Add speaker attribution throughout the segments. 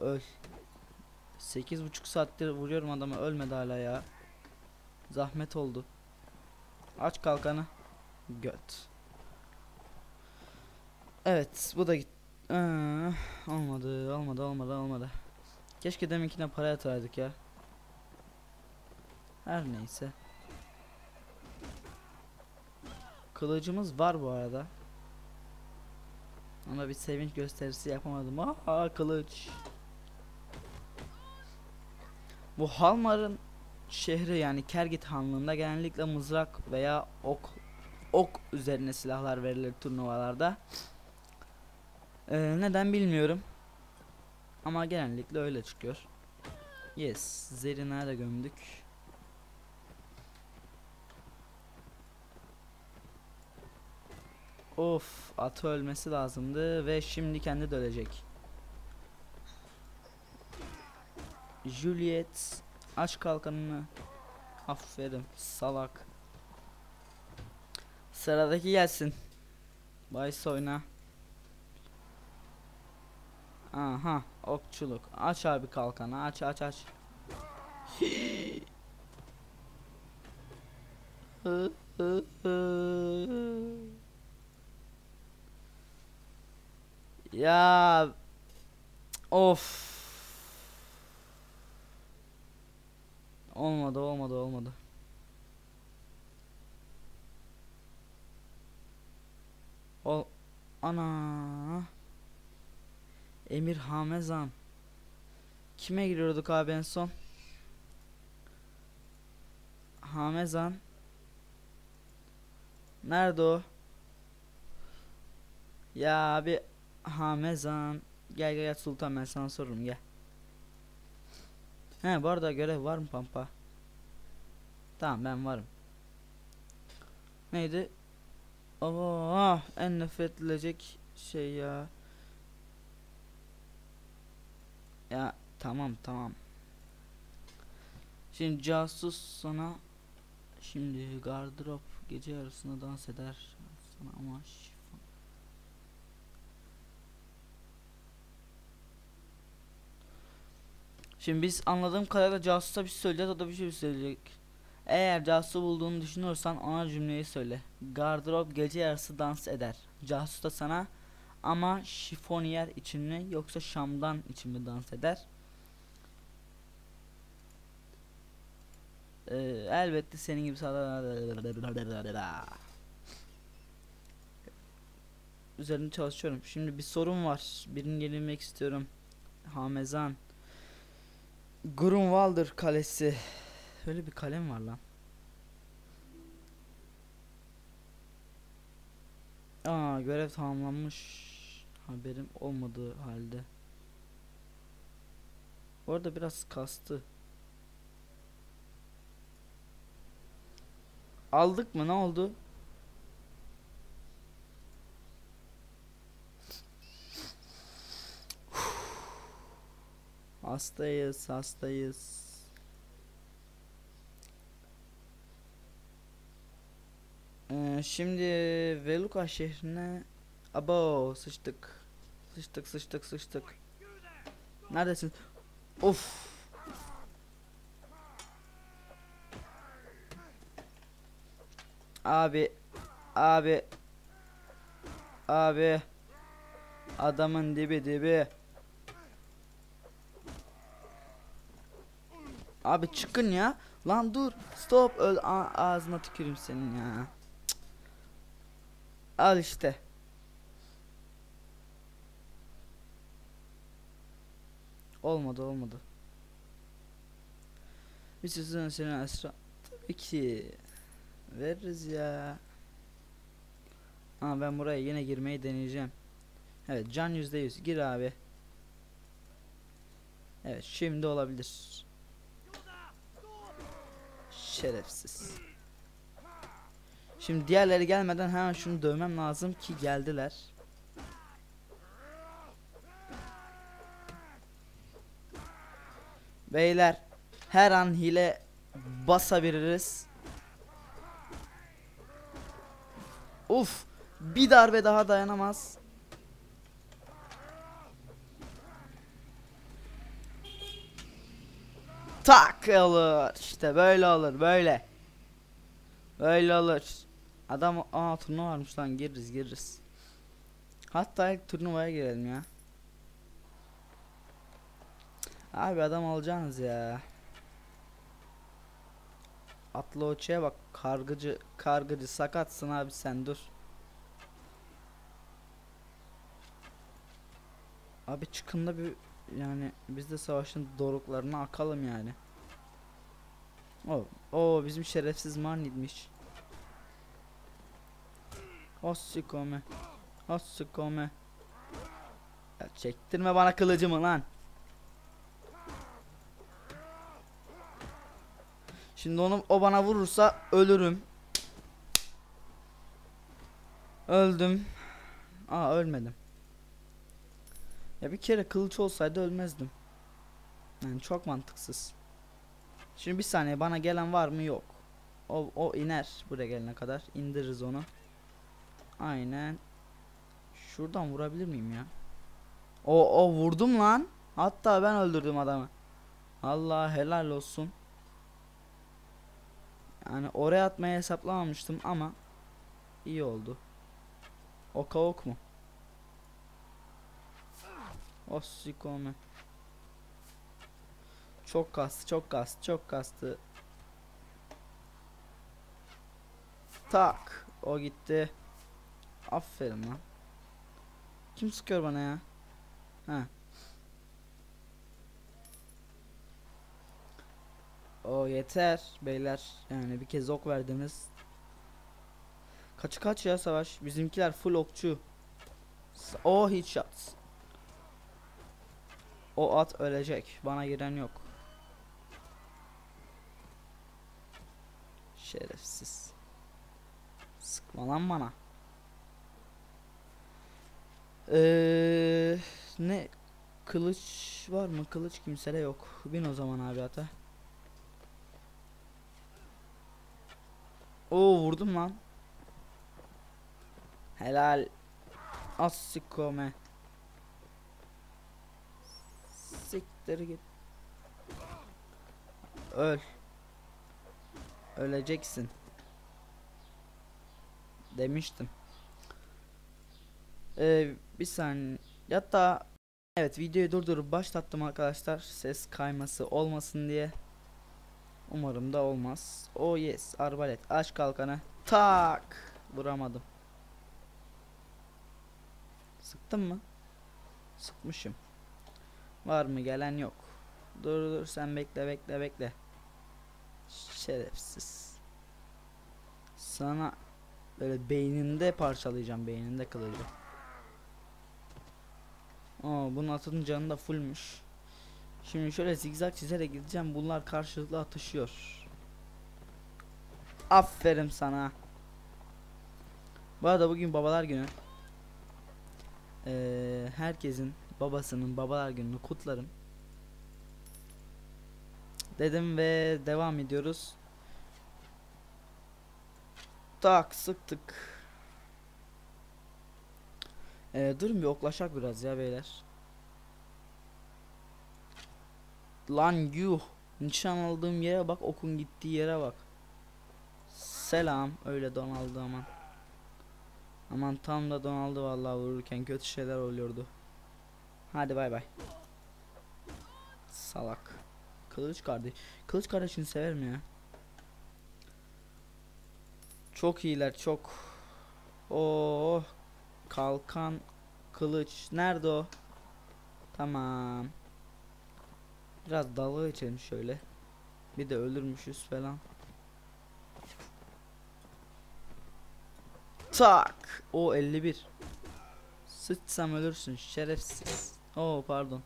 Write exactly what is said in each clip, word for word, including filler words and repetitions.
Speaker 1: öl. Sekiz buçuk saattir vuruyorum adamı, ölmedi hala ya. Zahmet oldu. Aç kalkanı. Göt. Evet, bu da git. Ee, olmadı, olmadı, olmadı, olmadı. Keşke deminkine para yatıraydık ya. Her neyse. Kılıcımız var bu arada. Ama bir sevinç gösterisi yapamadım. Aa, kılıç. Bu Halmar'ın şehri, yani Kergit Hanlığı'nda genellikle mızrak veya ok ok üzerine silahlar verilir turnuvalarda. Ee, neden bilmiyorum. Ama genellikle öyle çıkıyor. Yes, Zerina'ya da gömdük. Of, atı ölmesi lazımdı ve şimdi kendi de ölecek. Juliet, aç kalkanını. Aferin salak. Sıradaki gelsin. Bayis oyna. Aha, okçuluk. Aç abi kalkanı, aç aç aç. Ya of. Olmadı olmadı olmadı. Ol ana. Emir Hamezan. Kime giriyorduk abi en son? Hamezan. Nerede o? Ya abi Hamezan. Gel gel gel Sultan, ben sana sorurum, gel. He, bu arada görev var mı Pampa? Tamam, ben varım. Neydi? Oh, en nefret edilecek şey ya. Ya tamam tamam. Şimdi casus sana. Şimdi gardırop gece yarısında dans eder sana ama şifon. Şimdi biz anladığım kadarıyla casusa bir şey söyleyeceğiz, o da bir şey söyleyecek. Eğer casusu bulduğunu düşünüyorsan ona cümleyi söyle. Gardırop gece yarısı dans eder. Casus da sana ama şifoniyer için mi yoksa şamdan için mi dans eder? Ee, elbette senin gibi sana üzerinde çalışıyorum. Şimdi bir sorun var. Birini yenilmek istiyorum. Hamezan. Grunwalder Kalesi. Öyle bir kalem var lan. Aa, görev tamamlanmış. Haberim olmadığı halde. Bu arada biraz kastı. Aldık mı, ne oldu? Hastayız hastayız. Ee, şimdi Veluka şehrine. Abo, sıçtık. Sıçtık sıçtık sıçtık. Neredesin? Of. Abi. Abi. Abi. Adamın dibi dibi. Abi çıkın ya. Lan dur. Stop. Öl. A ağzına tükürüm senin ya. Cık. Al işte. Olmadı olmadı. Bir sözün senin Esra. Tabii ki. Veririz ya. Ama ben buraya yine girmeyi deneyeceğim. Evet, can yüzde yüz. Gir abi. Evet, şimdi olabilir. Şerefsiz. Şimdi diğerleri gelmeden hemen şunu dövmem lazım ki geldiler. Beyler, her an hile basabiliriz. Uf, bir darbe daha dayanamaz. Tak olur. İşte böyle olur, böyle. Böyle olur. Adam, aa turnuva varmış lan, gireriz gireriz. Hatta ilk turnuvaya girelim ya. Abi adam alacaksınız ya. Atlı Oça'ya bak, kargıcı kargıcı sakatsın abi, sen dur. Abi çıkın da bir, yani biz de savaşın doruklarına akalım yani. O o bizim şerefsiz Marnid'miş. Ossikome. Ossikome. Ya çektirme bana kılıcımı lan. Şimdi onu, o bana vurursa ölürüm. Öldüm. Aa ölmedim. Ya bir kere kılıç olsaydı ölmezdim. Yani çok mantıksız. Şimdi bir saniye, bana gelen var mı? Yok. O, o iner buraya gelene kadar. İndiririz onu. Aynen. Şuradan vurabilir miyim ya? O o vurdum lan. Hatta ben öldürdüm adamı. Allah helal olsun. Yani oraya atmayı hesaplamamıştım ama iyi oldu. Oka ok mu? Ossikome. Çok kastı, çok kastı, çok kastı. Tak. O gitti. Aferin lan. Kim sıkıyor bana ya? Ha. O yeter beyler. Yani bir kez ok verdiniz. Kaç kaç ya savaş? Bizimkiler full okçu. O headshot. O at ölecek. Bana giren yok. Şerefsiz. Sıkma lan bana. Ee, ne? Kılıç var mı? Kılıç kimsede yok. Bin o zaman abi ata. Oo vurdum lan. Helal. Assikome. Siktir git. Öl. Öleceksin. Demiştim. Ee, bir saniye. Hatta evet, videoyu durdurup başlattım arkadaşlar. Ses kayması olmasın diye. Umarım da olmaz. Oh yes. Arbalet. Aç kalkanı. Tak. Vuramadım. Sıktım mı? Sıkmışım. Var mı gelen? Yok. Dur dur sen bekle bekle bekle. Şerefsiz. Sana böyle beyninde parçalayacağım, beyninde kılıcı. Aa, bunun atının canı da fullmüş. Şimdi şöyle zigzag çizerek gideceğim. Bunlar karşılıklı atışıyor. Aferin sana. Bu arada bugün babalar günü. Ee, herkesin babasının babalar gününü kutlarım dedim ve devam ediyoruz. Tak sıktık. Ee, durun bir oklaşak biraz ya beyler. Lan yuh. Nişan aldığım yere bak, okun gittiği yere bak. Selam. Öyle donaldı aman. Aman tam da donaldı vallahi, vururken kötü şeyler oluyordu. Hadi bay bay. Salak. Kılıç kardeş. Kılıç kardeşini severim ya. Çok iyiler çok. Oo. Kalkan, kılıç. Nerede o? Tamam. Biraz dalga geçelim şöyle. Bir de ölürmüşüz falan. Tak. O elli bir. Sıçsam ölürsün şerefsiz. Oo pardon.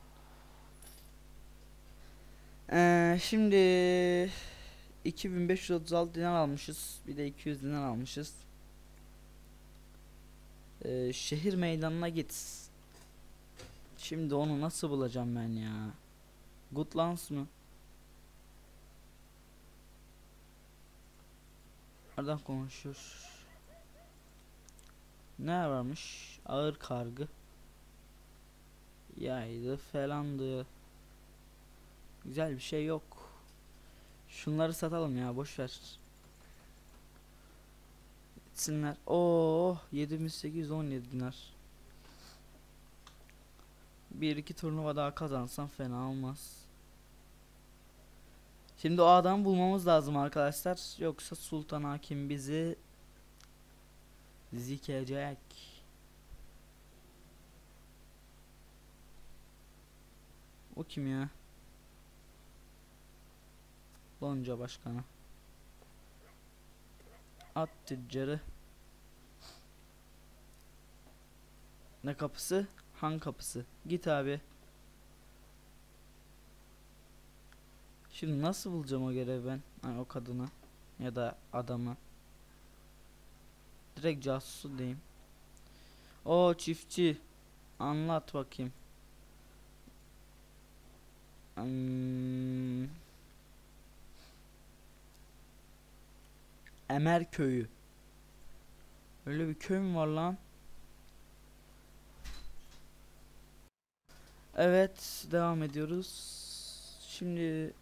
Speaker 1: Ee, şimdi iki bin beş yüz otuz altı dinar almışız. Bir de iki yüz dinar almışız. Ee, şehir meydanına git. Şimdi onu nasıl bulacağım ben ya? Goodlands mı? Nereden konuşuyor? Ne varmış? Ağır kargı. Yaydı falandı. Güzel bir şey yok. Şunları satalım ya, boş ver. Gitsinler. Oo, yedi bin sekiz yüz on yedi dinar. Bir iki turnuva daha kazansam fena olmaz. Şimdi o adamı bulmamız lazım arkadaşlar. Yoksa Sultan Hakim bizi zikecek. O kim ya? Lonca başkanı. At tüccarı. Ne kapısı? Han kapısı. Git abi. Şimdi nasıl bulacağım o görevi ben? Yani o kadını ya da adamı. Direkt casusu diyeyim. O çiftçi. Anlat bakayım. Hmm. Emer köyü. Öyle bir köy mü var lan? Evet, devam ediyoruz. Şimdi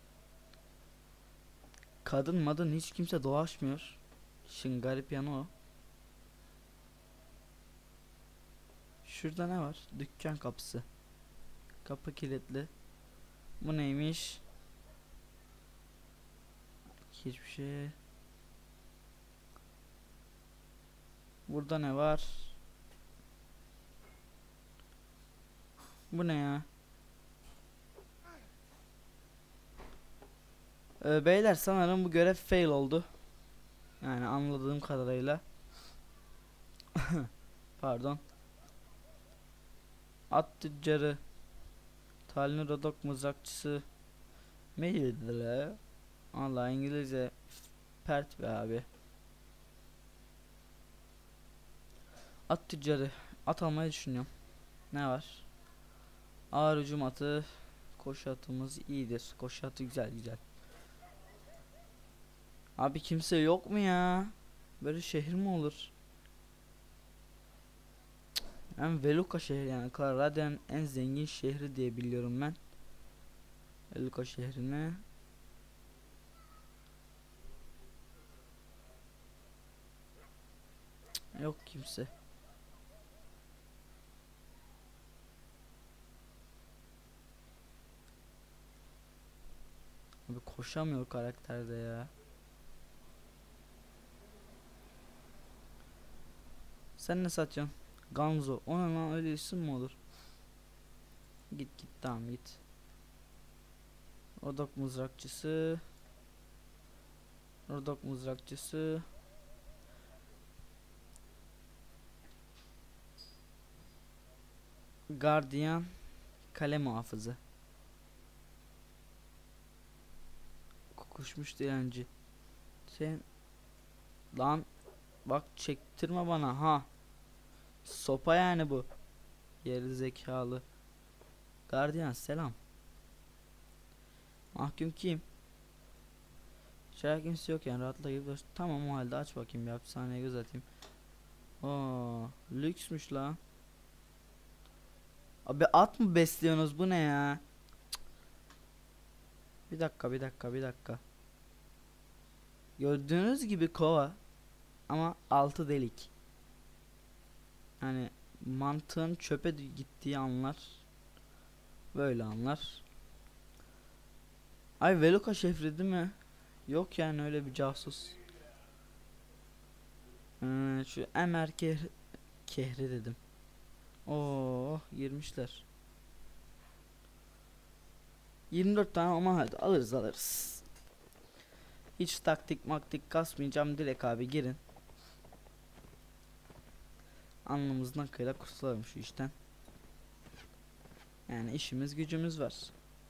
Speaker 1: kadın madın hiç kimse dolaşmıyor. Şimdi garip yanı o. Şurada ne var? Dükkan kapısı. Kapı kilitli. Bu neymiş? Hiçbir şey. Burada ne var? Bu ne ya? Ee, beyler sanırım bu görev fail oldu. Yani anladığım kadarıyla. Pardon. At tüccarı. Talini Rodok mızrakçısı. Maildir. Allah İngilizce pert be abi. At tüccarı. At almayı düşünüyorum. Ne var? Ağır hücum atı. Koşu atımız iyidir. Koşu atı güzel güzel. Abi kimse yok mu ya? Böyle şehir mi olur? Ben Veluka şehri, yani Clarade'nin en zengin şehri diye biliyorum ben. Veluka şehrini. Cık, yok kimse. Abi koşamıyor karakterde ya. Sen ne satıyorsun? Ganzo. O ne lan, öyle isim mi olur? Git git, tamam git. Rodok mızrakçısı. Rodok mızrakçısı. Gardiyan. Kale muhafızı. Kokuşmuş dilenci. Sen lan, bak çektirme bana ha. Sopa yani bu. Geri zekalı. Gardiyan selam. Mahkum kim? İçeride kimse yok yani, rahatla gibi. Tamam, o halde aç bakayım, bir hapishaneye göz atayım. Oo, lüksmüş la. Abi at mı besliyorsunuz, bu ne ya? Cık. Bir dakika bir dakika bir dakika. Gördüğünüz gibi kova ama altı delik. Yani mantığın çöpe gittiği anlar. Böyle anlar. Ay Veluka şehri değil mi? Yok yani öyle bir casus. Ee, şu Emer kehri, kehri dedim. Oo, girmişler. yirmi dört tane ama hadi alırız alırız. Hiç taktik maktik kasmayacağım, direkt abi girin. Alnımızdan kıyla kurtulalım şu işten. Yani işimiz gücümüz var.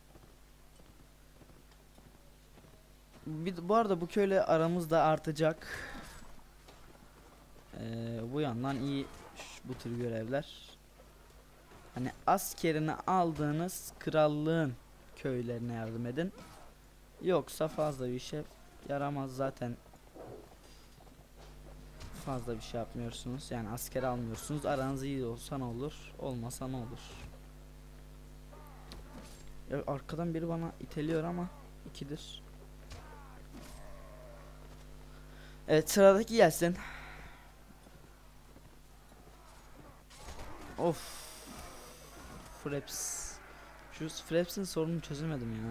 Speaker 1: Bir, bu arada bu köyle aramız da artacak. Ee, bu yandan iyi bu tür görevler. Hani askerini aldığınız krallığın köylerine yardım edin. Yoksa fazla bir şey yaramaz zaten. Fazla bir şey yapmıyorsunuz. Yani asker almıyorsunuz. Aranız iyi olsa ne olur, olmasa ne olur. Ya arkadan biri bana iteliyor ama ikidir. Evet, sıradaki gelsin. Of. Fraps. Şu Fraps'in sorununu çözemedim ya.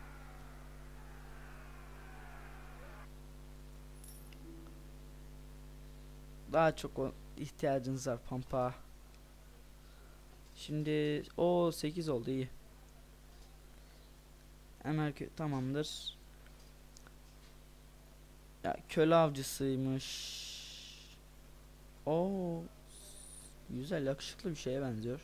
Speaker 1: Daha çok o ihtiyacınız var pampa. Şimdi o sekiz oldu, iyi. Emel tamamdır. Ya köle avcısıymış. O güzel, yakışıklı bir şeye benziyor.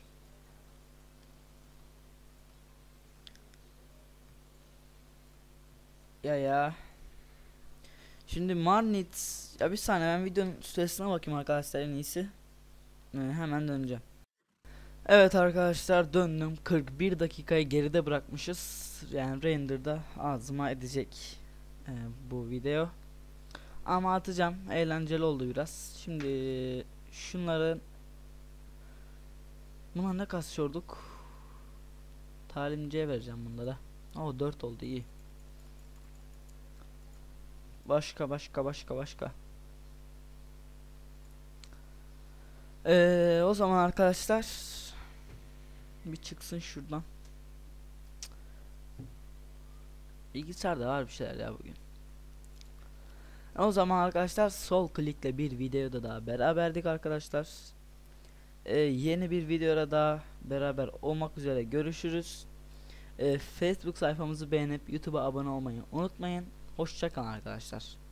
Speaker 1: Ya ya. Şimdi Marnit, ya bir saniye, ben videonun süresine bakayım arkadaşlar, en iyisi. Ee, hemen döneceğim. Evet arkadaşlar, döndüm. kırk bir dakikayı geride bırakmışız. Yani render'da ağzıma edecek e, bu video. Ama atacağım. Eğlenceli oldu biraz. Şimdi şunları, buna ne kasıyorduk? Talimciye vereceğim bunlara. O dört oldu, iyi. Başka başka başka başka. Ee, o zaman arkadaşlar bir çıksın şuradan. Bilgisayarda var bir şeyler ya bugün. O zaman arkadaşlar sol klikle bir videoda daha beraberdik arkadaşlar. Ee, yeni bir videoda daha beraber olmak üzere, görüşürüz. Ee, Facebook sayfamızı beğenip YouTube'a abone olmayı unutmayın. Hoşça kalın arkadaşlar.